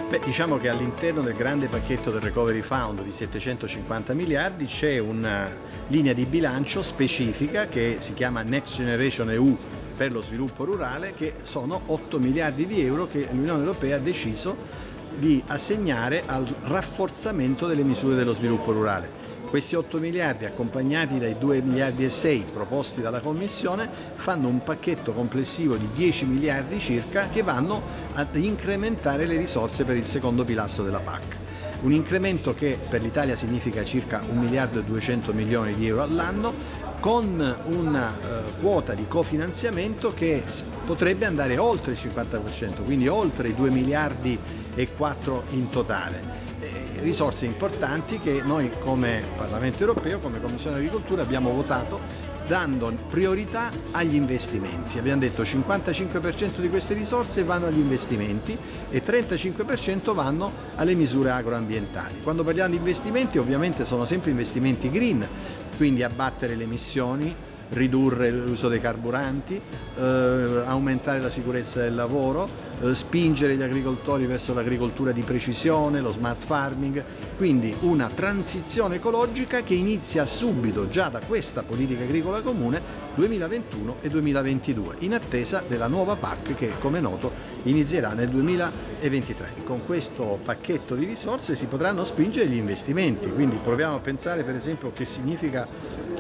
Beh, diciamo che all'interno del grande pacchetto del Recovery Fund di 750 miliardi c'è una linea di bilancio specifica che si chiama Next Generation EU per lo sviluppo rurale, che sono 8 miliardi di euro che l'Unione Europea ha deciso di assegnare al rafforzamento delle misure dello sviluppo rurale. Questi 8 miliardi, accompagnati dai 2 miliardi e 6 proposti dalla Commissione, fanno un pacchetto complessivo di 10 miliardi circa che vanno ad incrementare le risorse per il secondo pilastro della PAC. Un incremento che per l'Italia significa circa 1 miliardo e 200 milioni di euro all'anno, con una quota di cofinanziamento che potrebbe andare oltre il 50%, quindi oltre i 2 miliardi e 4 in totale. Risorse importanti che noi come Parlamento europeo, come Commissione Agricoltura abbiamo votato dando priorità agli investimenti. Abbiamo detto 55% di queste risorse vanno agli investimenti e 35% vanno alle misure agroambientali. Quando parliamo di investimenti ovviamente sono sempre investimenti green, quindi abbattere le emissioni, ridurre l'uso dei carburanti, aumentare la sicurezza del lavoro, spingere gli agricoltori verso l'agricoltura di precisione, lo smart farming, quindi una transizione ecologica che inizia subito già da questa politica agricola comune 2021 e 2022, in attesa della nuova PAC che, come noto, inizierà nel 2023. Con questo pacchetto di risorse si potranno spingere gli investimenti, quindi proviamo a pensare per esempio che significa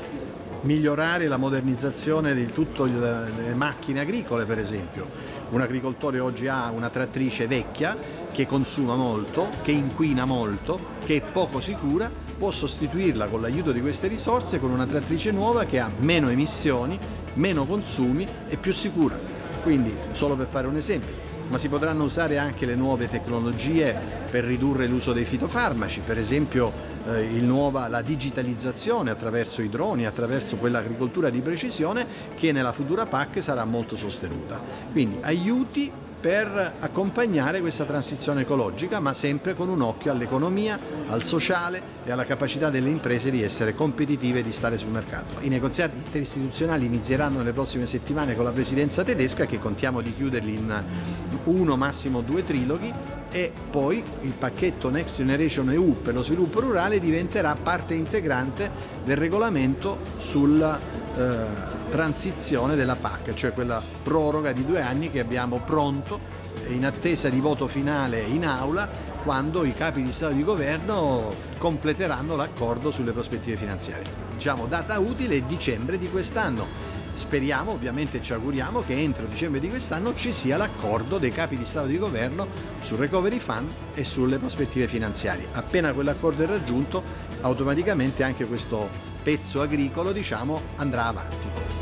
migliorare la modernizzazione di tutte le macchine agricole, per esempio. Un agricoltore oggi ha una trattrice vecchia che consuma molto, che inquina molto, che è poco sicura, può sostituirla con l'aiuto di queste risorse con una trattrice nuova che ha meno emissioni, meno consumi e più sicura. Quindi, solo per fare un esempio, ma si potranno usare anche le nuove tecnologie per ridurre l'uso dei fitofarmaci, per esempio la digitalizzazione attraverso i droni, attraverso quell'agricoltura di precisione che nella futura PAC sarà molto sostenuta. Quindi aiuti per accompagnare questa transizione ecologica, ma sempre con un occhio all'economia, al sociale e alla capacità delle imprese di essere competitive e di stare sul mercato. I negoziati interistituzionali inizieranno nelle prossime settimane con la presidenza tedesca, che contiamo di chiuderli in uno, massimo 2 triloghi, e poi il pacchetto Next Generation EU per lo sviluppo rurale diventerà parte integrante del regolamento sulla transizione della PAC, cioè quella proroga di 2 anni che abbiamo pronto in attesa di voto finale in aula, quando i capi di Stato e di Governo completeranno l'accordo sulle prospettive finanziarie. Diciamo, data utile dicembre di quest'anno. Speriamo, ovviamente ci auguriamo, che entro dicembre di quest'anno ci sia l'accordo dei capi di Stato e di Governo sul Recovery Fund e sulle prospettive finanziarie. Appena quell'accordo è raggiunto, automaticamente anche questo pezzo agricolo, diciamo, andrà avanti.